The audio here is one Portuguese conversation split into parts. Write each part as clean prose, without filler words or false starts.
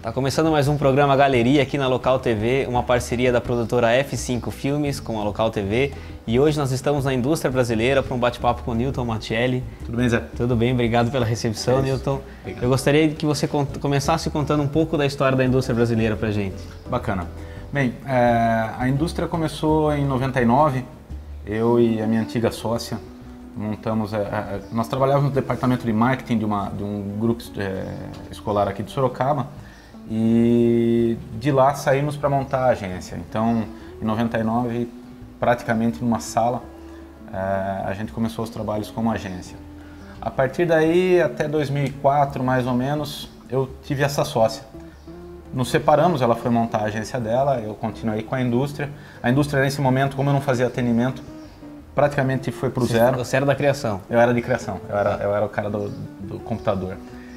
Tá começando mais um programa Galeria aqui na Local TV, uma parceria da produtora F5 Filmes com a Local TV. E hoje nós estamos na indústria brasileira para um bate-papo com o Newton Mattielli. Tudo bem, Zé? Tudo bem, obrigado pela recepção, Newton. Obrigado. Eu gostaria que você começasse contando um pouco da história da indústria brasileira para a gente. Bacana. Bem, a indústria começou em 99, eu e a minha antiga sócia montamos, nós trabalhávamos no departamento de marketing de um grupo escolar aqui de Sorocaba e de lá saímos para montar a agência. Então, em 99, praticamente numa sala, a gente começou os trabalhos como agência. A partir daí, até 2004 mais ou menos, eu tive essa sócia. Nos separamos, ela foi montar a agência dela, eu continuei com a indústria. A indústria nesse momento, como eu não fazia atendimento, praticamente foi para o zero. Você era da criação? Eu era de criação, eu era o cara do computador.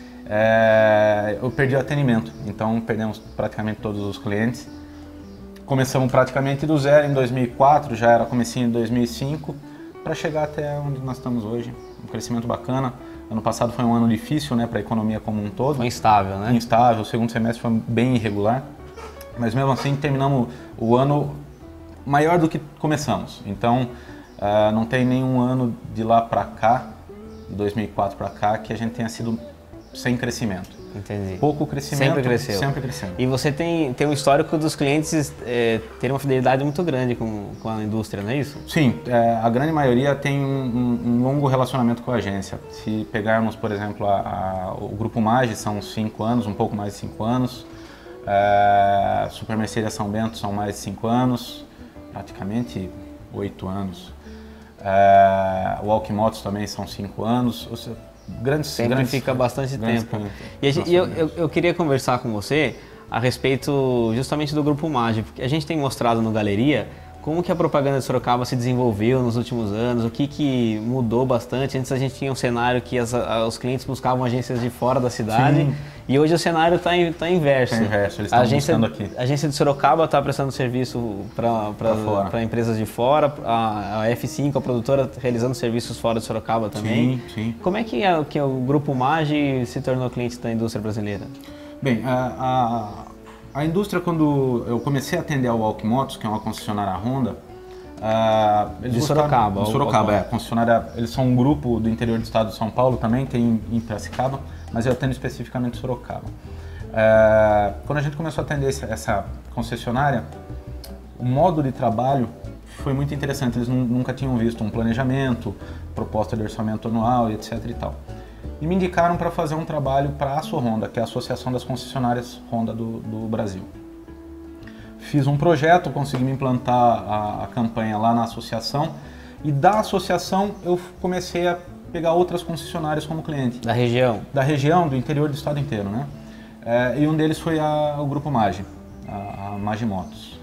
Eu perdi o atendimento, então perdemos praticamente todos os clientes. Começamos praticamente do zero em 2004, já era comecinho de 2005, para chegar até onde nós estamos hoje. Um crescimento bacana. Ano passado foi um ano difícil, né, para a economia como um todo. Foi instável, né? Instável, o segundo semestre foi bem irregular, mas mesmo assim terminamos o ano maior do que começamos. Então, não tem nenhum ano de lá para cá, de 2004 para cá, que a gente tenha sido sem crescimento. Entendi. Pouco crescimento. Sempre cresceu. Sempre cresceu. E você tem um histórico dos clientes terem uma fidelidade muito grande com a indústria, não é isso? Sim, a grande maioria tem um longo relacionamento com a agência. Se pegarmos, por exemplo, o Grupo Maggi, são 5 anos, um pouco mais de 5 anos. Super Mercedes São Bento são mais de 5 anos, praticamente 8 anos. O Walk Motos também são 5 anos. Sempre fica bastante tempo. E eu queria conversar com você a respeito justamente do Grupo Maggi, porque a gente tem mostrado no Galeria como que a propaganda de Sorocaba se desenvolveu nos últimos anos, o que mudou bastante. Antes a gente tinha um cenário que os clientes buscavam agências de fora da cidade. Sim. E hoje o cenário está inverso. Está inverso, eles estão buscando aqui. A agência de Sorocaba está prestando serviço para empresas de fora, a F5, a produtora, realizando serviços fora de Sorocaba também. Sim. Como é que o Grupo Maggi se tornou cliente da indústria brasileira? Bem, a indústria, quando eu comecei a atender a Walk Motos, que é uma concessionária Honda, de Sorocaba. De Sorocaba, concessionária, eles são um grupo do interior do estado de São Paulo também, tem em Piracicaba, mas eu atendo especificamente Sorocaba. Quando a gente começou a atender essa concessionária, o modo de trabalho foi muito interessante, eles nunca tinham visto um planejamento, proposta de orçamento anual e etc e tal. E me indicaram para fazer um trabalho para a Aço Honda, que é a Associação das Concessionárias Honda do Brasil. Fiz um projeto, consegui me implantar a campanha lá na associação e da associação eu comecei a pegar outras concessionárias como cliente. Da região? Da região, do interior do estado inteiro, né? E um deles foi o Grupo Maggi, a Maggi Motos.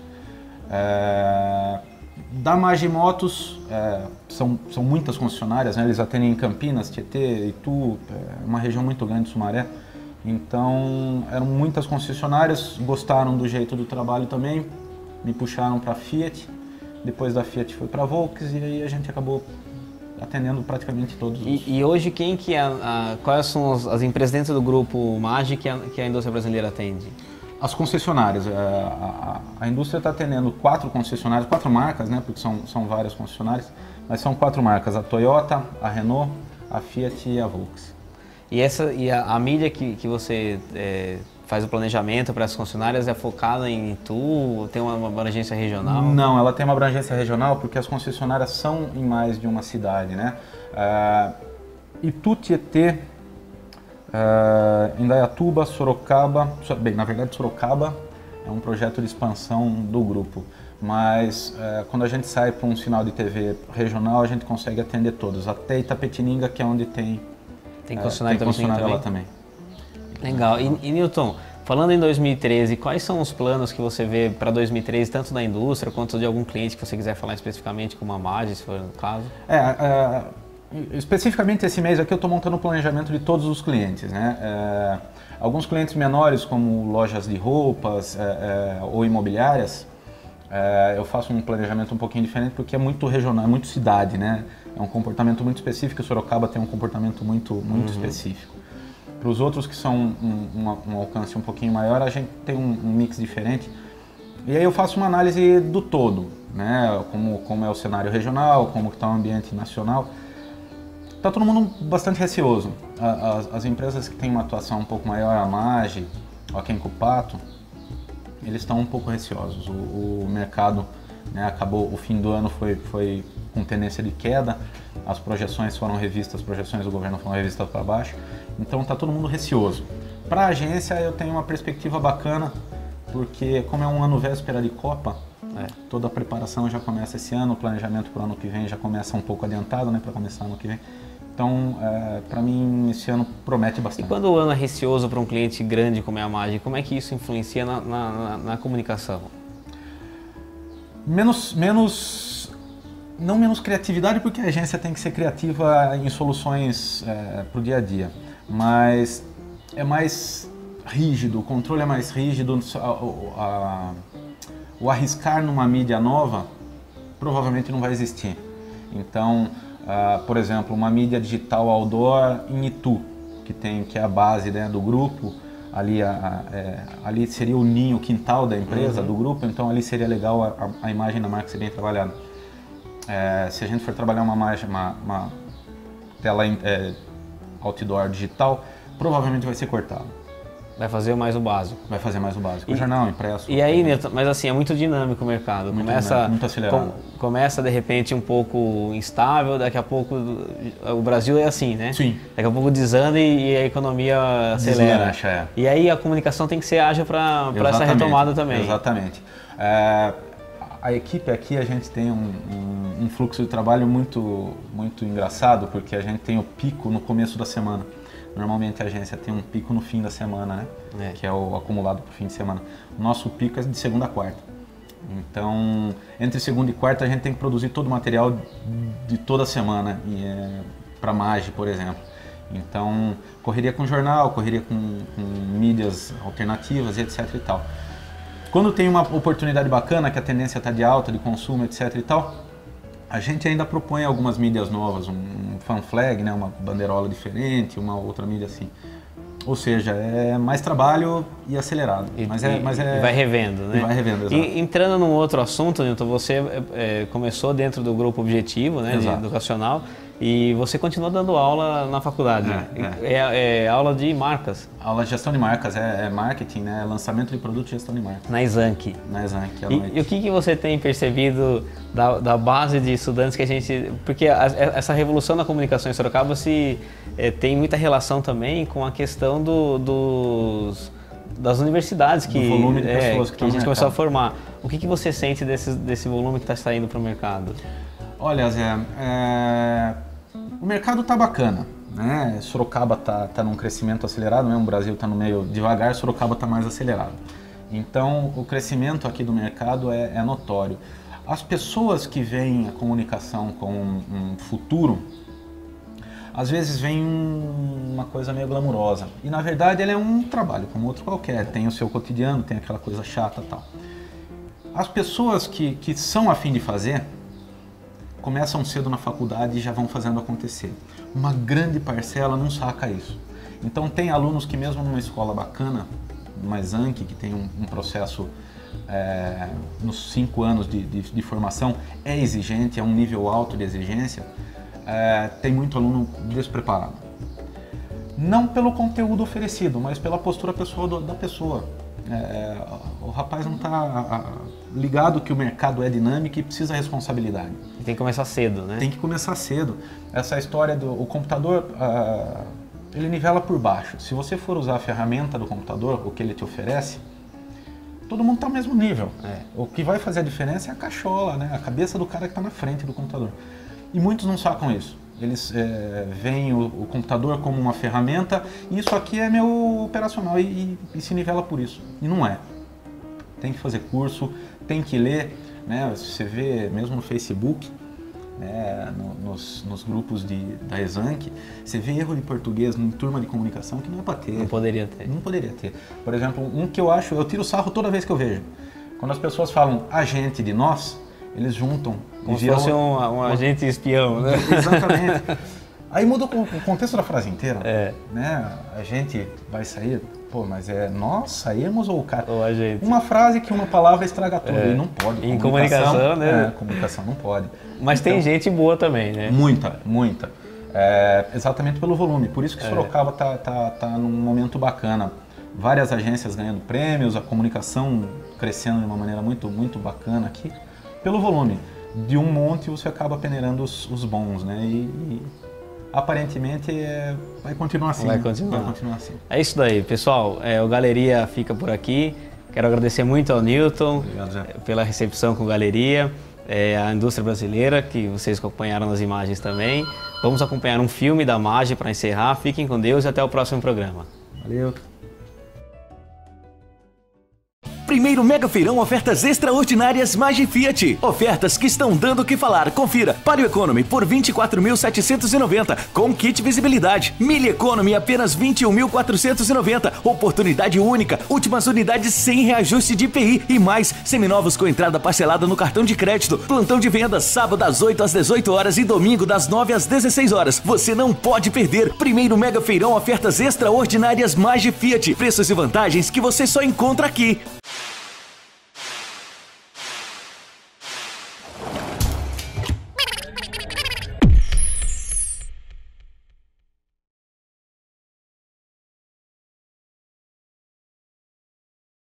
Da Maggi Motos, são muitas concessionárias, né? Eles atendem em Campinas, Tietê, Itu, uma região muito grande, Sumaré. Então, eram muitas concessionárias, gostaram do jeito do trabalho também, me puxaram para a Fiat, depois da Fiat foi para a Volks e aí a gente acabou atendendo praticamente todos os... E hoje quais são as empresas dentro do Grupo Maggi que a indústria brasileira atende? As concessionárias, a indústria está atendendo 4 concessionárias, 4 marcas, né, porque são várias concessionárias, mas são 4 marcas, a Toyota, a Renault, a Fiat e a Volks. E a mídia que você faz o planejamento para as concessionárias é focada em Itu, tem uma abrangência regional? Não, ela tem uma abrangência regional porque as concessionárias são em mais de uma cidade, né? Itu, Tietê, Indaiatuba, Sorocaba, bem, na verdade Sorocaba é um projeto de expansão do grupo, mas quando a gente sai para um sinal de TV regional a gente consegue atender todos, até Itapetininga, que é onde tem concessionária lá também. Legal. E Newton, falando em 2013, quais são os planos que você vê para 2013, tanto da indústria quanto de algum cliente que você quiser falar especificamente, como a Maggi, se for o caso? Especificamente esse mês aqui eu estou montando o planejamento de todos os clientes, né? Alguns clientes menores, como lojas de roupas ou imobiliárias, eu faço um planejamento um pouquinho diferente porque é muito regional, é muito cidade, né? É um comportamento muito específico, Sorocaba tem um comportamento muito específico. Para os outros que são um alcance um pouquinho maior, a gente tem um mix diferente. E aí eu faço uma análise do todo, né? Como é o cenário regional, como está o ambiente nacional. Está todo mundo bastante receoso. As empresas que têm uma atuação um pouco maior, a Mage, a Kenco-Pato, eles estão um pouco receosos. O mercado, né, acabou, o fim do ano foi com tendência de queda, as projeções foram revistas, as projeções do governo foram revistas para baixo, então está todo mundo receoso. Para a agência eu tenho uma perspectiva bacana, porque como é um ano véspera de Copa, toda a preparação já começa esse ano, o planejamento para o ano que vem já começa um pouco adiantado, né, para começar ano que vem. Então, para mim, esse ano promete bastante. E quando o ano é receoso para um cliente grande como é a Mage, como é que isso influencia na comunicação? Não menos criatividade, porque a agência tem que ser criativa em soluções para o dia a dia, mas é mais rígido, o controle é mais rígido, o arriscar numa mídia nova provavelmente não vai existir. Então, por exemplo, uma mídia digital outdoor em Itu, que é a base, né, do grupo, ali seria o ninho, o quintal da empresa, do grupo, então ali seria legal a imagem da marca ser bem trabalhada. Se a gente for trabalhar uma tela outdoor digital, provavelmente vai ser cortado. Vai fazer mais o básico. Vai fazer mais o básico. O jornal, impresso. E aí, Nilton, mas assim, é muito dinâmico o mercado. Muito acelerado. Começa de repente um pouco instável, daqui a pouco o Brasil é assim, né? Sim. Daqui a pouco desanda e a economia acelera. Deslancha, E aí a comunicação tem que ser ágil para essa retomada também. Exatamente. A equipe aqui, a gente tem um fluxo de trabalho muito engraçado, porque a gente tem o pico no começo da semana. Normalmente a agência tem um pico no fim da semana, né? Que é o acumulado para o fim de semana. O nosso pico é de segunda a quarta. Então, entre segunda e quarta a gente tem que produzir todo o material de toda a semana, para Mage, por exemplo. Então, correria com jornal, correria com mídias alternativas, etc e tal. Quando tem uma oportunidade bacana, que a tendência está de alta, de consumo, etc e tal, a gente ainda propõe algumas mídias novas, um fan flag, né, uma bandeirola diferente, uma outra mídia assim. Ou seja, é mais trabalho e acelerado. E vai revendo, né? E vai revendo, exato. E entrando num outro assunto, Nilton, você começou dentro do grupo Objetivo, né, educacional, e você continua dando aula na faculdade. É aula de marcas. Aula de gestão de marcas, marketing, né, lançamento de produto e gestão de marcas. Na Exanc. Na Exanc, E o que você tem percebido da base de estudantes que a gente... Porque essa revolução da comunicação em Sorocaba tem muita relação também com a questão das universidades do volume de pessoas que a gente começou a formar. O que você sente desse volume que está saindo para o mercado? Olha, Zé, o mercado está bacana, né? Sorocaba está num crescimento acelerado, né? O Brasil está no meio devagar, Sorocaba está mais acelerado. Então, o crescimento aqui do mercado é notório. As pessoas que veem a comunicação como um futuro, às vezes vem uma coisa meio glamurosa. E na verdade ele é um trabalho como outro qualquer, tem o seu cotidiano, tem aquela coisa chata e tal. As pessoas que são a fim de fazer, começam cedo na faculdade e já vão fazendo acontecer. Uma grande parcela não saca isso. Então tem alunos que mesmo numa escola bacana, uma Exanc, que tem um processo nos 5 anos de formação, é exigente, é um nível alto de exigência, tem muito aluno despreparado. Não pelo conteúdo oferecido, mas pela postura pessoal da pessoa. O rapaz não está ligado que o mercado é dinâmico e precisa de responsabilidade. E tem que começar cedo, né? Tem que começar cedo. Essa história o computador, ele nivela por baixo. Se você for usar a ferramenta do computador, o que ele te oferece, todo mundo está ao mesmo nível. O que vai fazer a diferença é a cachola, né? A cabeça do cara que está na frente do computador. E muitos não sacam isso. Eles veem o computador como uma ferramenta e isso aqui é meu operacional e se nivela por isso. E não é. Tem que fazer curso, tem que ler, né? Você vê mesmo no Facebook, né? nos grupos da Exanc, você vê erro de português em turma de comunicação que não é para ter. Não poderia ter. Não poderia ter. Por exemplo, um que eu tiro sarro toda vez que eu vejo. Quando as pessoas falam agente de nós, eles juntam. Como se fosse um agente espião, né? Exatamente. Aí muda o contexto da frase inteira. Né? A gente vai sair, pô, mas nós saímos ou o cara? Ou a gente. Uma frase que uma palavra estraga tudo, e não pode. Em comunicação, né? Comunicação não pode. Mas então, tem gente boa também, né? Muita. Exatamente pelo volume. Por isso que Sorocaba tá num momento bacana. Várias agências ganhando prêmios, a comunicação crescendo de uma maneira muito, muito bacana aqui. Pelo volume. De um monte você acaba peneirando os bons, né? E aparentemente vai continuar assim. Vai continuar assim. É isso daí, pessoal. O Galeria fica por aqui. Quero agradecer muito ao Newton. Obrigado, Zé. Pela recepção com o Galeria. A indústria brasileira, que vocês acompanharam nas imagens também. Vamos acompanhar um filme da Mage para encerrar. Fiquem com Deus e até o próximo programa. Valeu. Primeiro Mega Feirão Ofertas Extraordinárias Mage Fiat. Ofertas que estão dando o que falar. Confira. Palio Economy por 24.790 com kit visibilidade. Mille Economy apenas 21.490. Oportunidade única. Últimas unidades sem reajuste de IPI e mais. Seminovos com entrada parcelada no cartão de crédito. Plantão de vendas sábado das 8 às 18 horas e domingo das 9 às 16 horas. Você não pode perder. Primeiro Mega Feirão Ofertas Extraordinárias Mage Fiat. Preços e vantagens que você só encontra aqui.